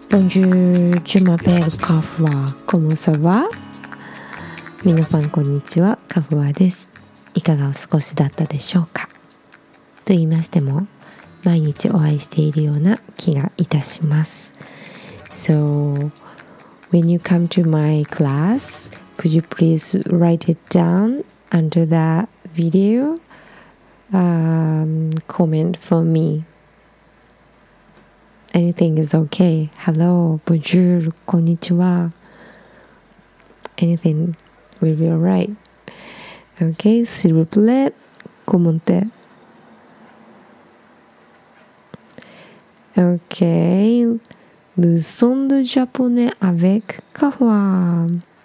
Bonjour, je m'appelle カフワ。Comment ça va? 皆さんこんにちは、カフワです。いかがお過ごしだったでしょうか？と言いましても、毎日お会いしているような気がいたします。So, when you come to my class, could you please write it down under the video? Comment for me.Anything is okay. Hello, bonjour, こんにちは. Anything will be alright. Okay, s'il vous plaît, commentez. Okay, leçon de japonais avec Kahwa.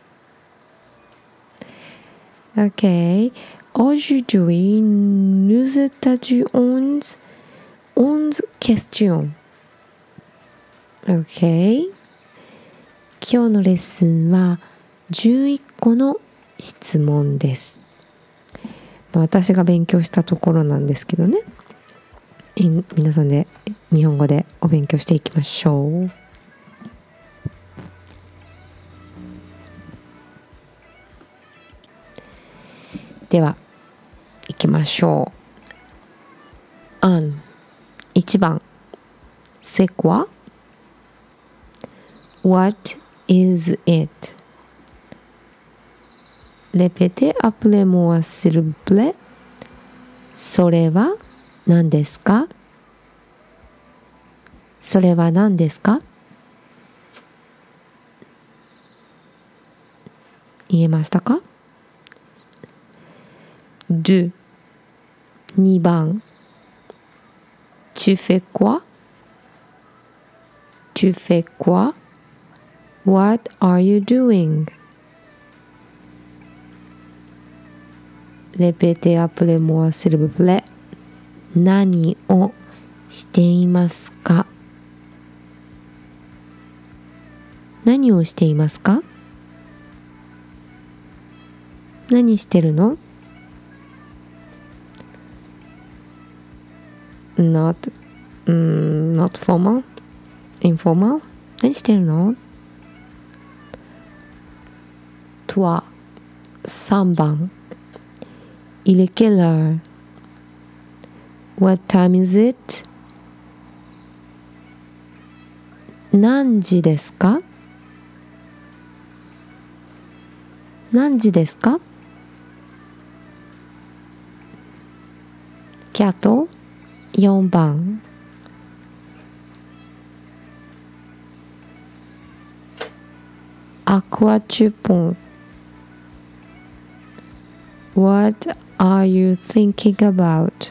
Okay, aujourd'hui, nous étudions 11 questions.OK 今日のレッスンは11個の質問です。私が勉強したところなんですけどね。皆さんで日本語でお勉強していきましょう。では行きましょう。1番C'est quoi?What is it? Répétez après moi s'il vous plaît. それは何ですか？それは何ですか？言えましたか？ 2番 Tu fais quoi? Tu fais quoi?What are you doing? Répétez après moi s'il vous plaît. 何をしていますか？何をしていますか？何してるの？ Not formal? Informal? 何してるの？3番 Il est quelle heure? What time is it? 何時ですか？何時ですか？キャット4番À quoi tu penses? What are you thinking about?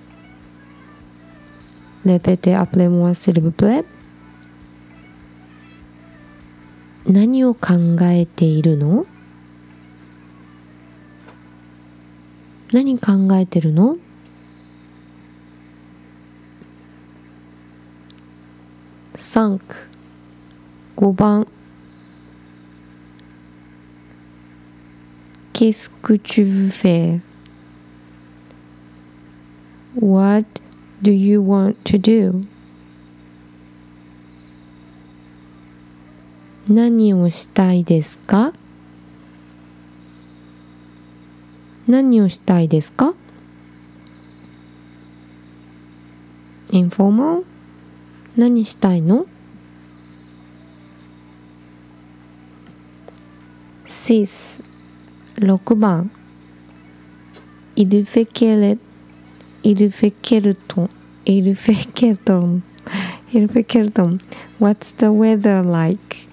Répétez après moi s'il vous plaît. 何を考えているの？何考えてるの？5番Qu'est-ce que tu veux faire? What do you want to do? 何をしたいですか？何をしたいですか？ Informal? 何したいの？ 6番 Il fait quel temps? What's the weather like?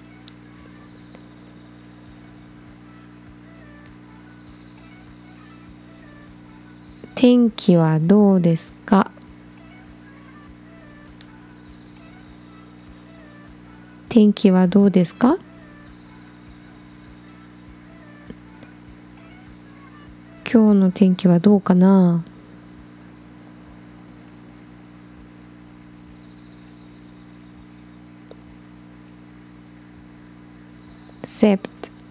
天気はどうですか？天気はどうですか？今日の天気はどうかな？7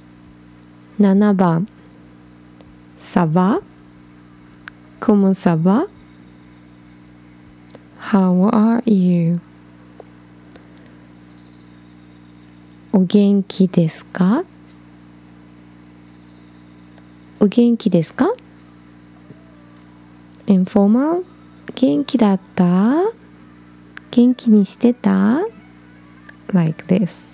番 Ça va? Comment ça va? How are you? お元気ですか？お元気ですか？ informal 元気だった？元気にしてた？ like this。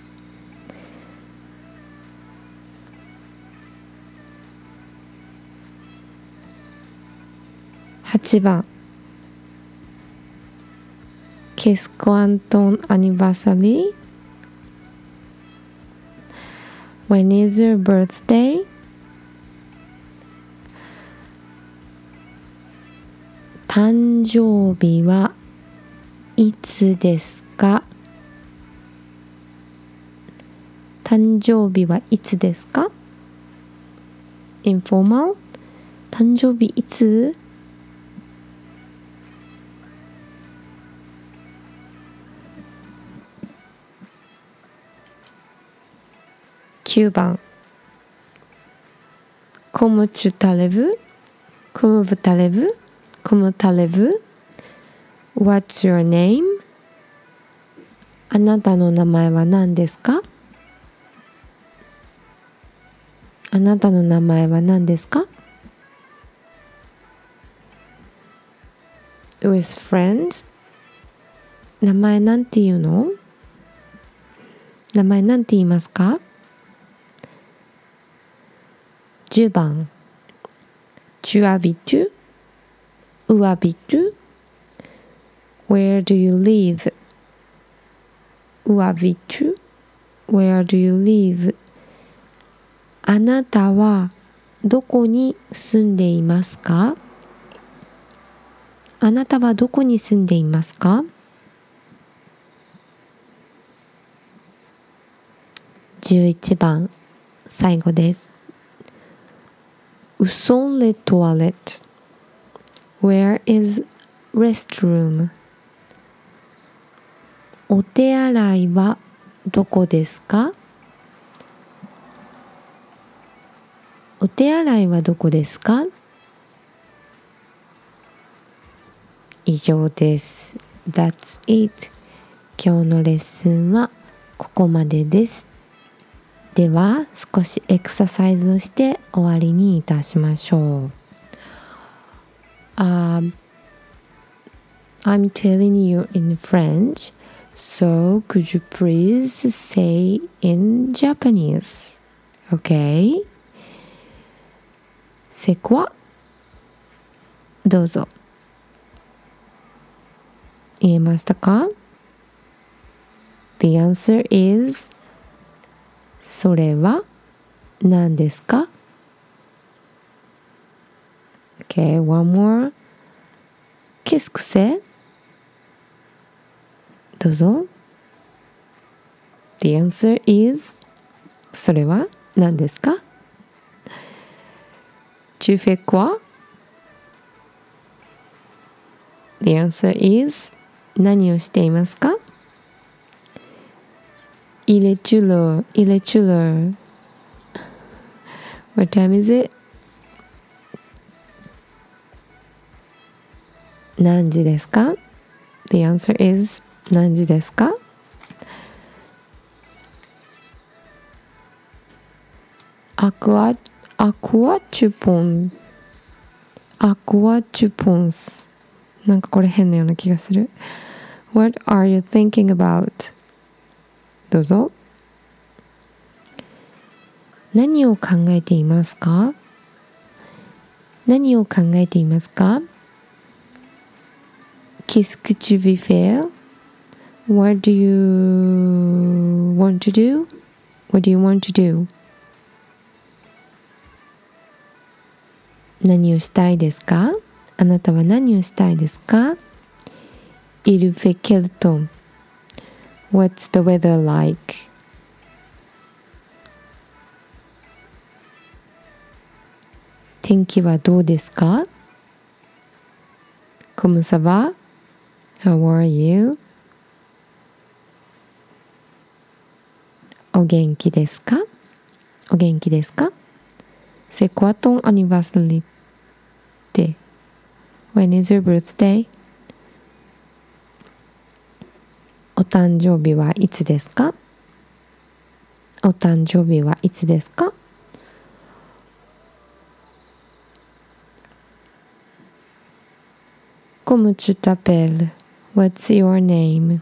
8番 Qu'est-ce qu'on ton anniversary? When is your birthday? 誕生日はいつですか？誕生日はいつですか？ informal 誕生日いつ？9番 Como tu t'allèves? Como vous t'allèves? Como t'allèves? What's your name? あなたの名前は何ですか？あなたの名前は何ですか？ With friends 名前なんて言うの？名前なんて言いますか？10番 Tu habites? Où habites? Where do you live? Où habites? Where do you live? あなたはどこに住んでいますか？あなたはどこに住んでいますか？11番最後です。Où sont les toilettes? Where is restroom? お手洗いはどこですか？お手洗いはどこですか？以上です。That's it。今日のレッスンはここまでです。では少しエクササイズをして終わりにいたしましょう。I'm telling you in French, so could you please say in Japanese? Okay? C'est quoi? どうぞ。言えましたか？ The answer is それは何ですか？ Okay, one more. Qu'est-ce que c'est? どうぞ。The answer is それは何ですか？ Tu fais quoi? The answer is 何をしていますか？ Il est l'heure? Il est l'heure? What time is it? 何時ですか？ The answer is 何時ですか？À quoi tu penses? À quoi tu penses? なんかこれ変なような気がする。What are you thinking about? どうぞ。何を考えていますか？何を考えていますか？ Qu'est-ce que tu veux faire? What do you want to do? What do you want to do? 何をしたいですか？あなたは何をしたいですか？ Il fait quel temps? What's the weather like? 天気はどうですか？ Comment ça va? How are you? お元気ですか？お元気ですか？ C'est quoi ton anniversaire? When is your birthday? お誕生日はいつですか？ お誕生日はいつですか？ Como tu t'appelles? What's your name?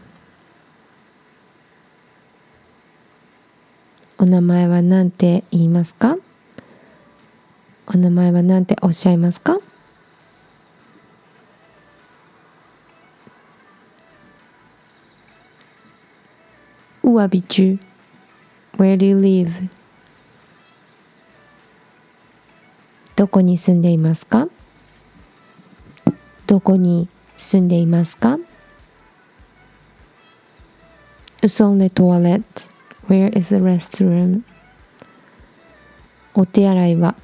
お名前は何て言いますか？お名前は何ておっしゃいますか？Où habites-tu? Where do you live? どこに住んでいますか？どこに住んでいますか？ Où sont les toilettes? Where is the restroom? お手洗いは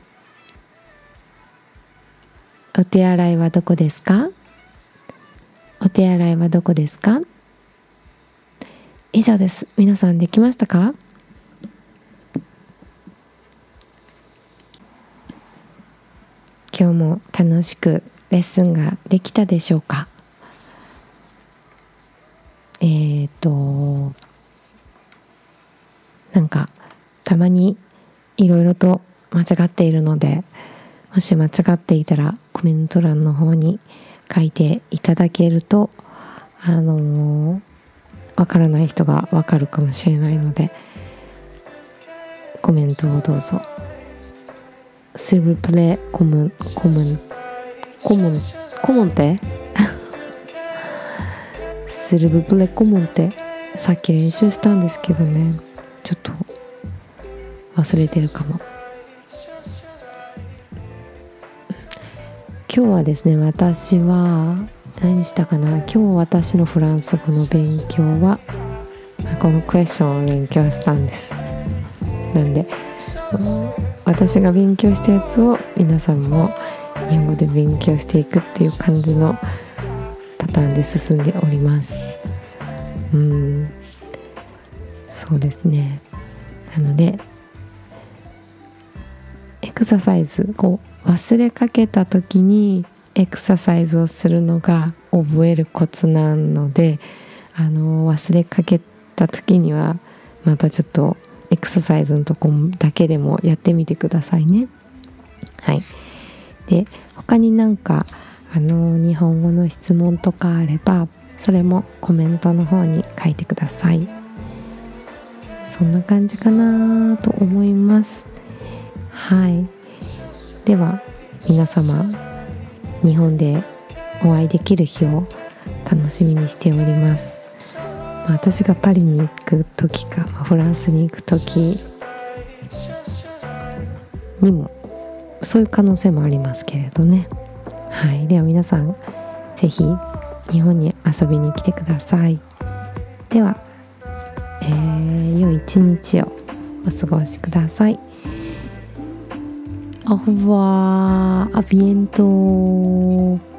どこですか？お手洗いはどこですか？以上です。皆さんできましたか？今日も楽しくレッスンができたでしょうか？なんかたまにいろいろと間違っているので、もし間違っていたらコメント欄の方に書いていただけるとわからない人がわかるかもしれないので、コメントをどうぞ。S'il vous plaît, commentez S'il vous plaît, commentez さっき練習したんですけどね、ちょっと忘れてるかも。今日はですね、私は何したかな。今日私のフランス語の勉強はこのクエスチョンを勉強したんです。なんで私が勉強したやつを皆さんも日本語で勉強していくっていう感じのパターンで進んでおります。そうですね。なのでエクササイズを忘れかけた時にエクササイズをするのが覚えるコツなので、忘れかけた時にはまたちょっとエクササイズのとこだけでもやってみてくださいね。はい。で、他になんか日本語の質問とかあれば、それもコメントの方に書いてください。そんな感じかなと思います。はい。では皆様、日本でお会いできる日を楽しみにしております。私がパリに行く時か、フランスに行く時にもそういう可能性もありますけれどね。はい。では皆さん、ぜひ日本に遊びに来てください。では、良い一日をお過ごしください。Au revoir, à bientôt.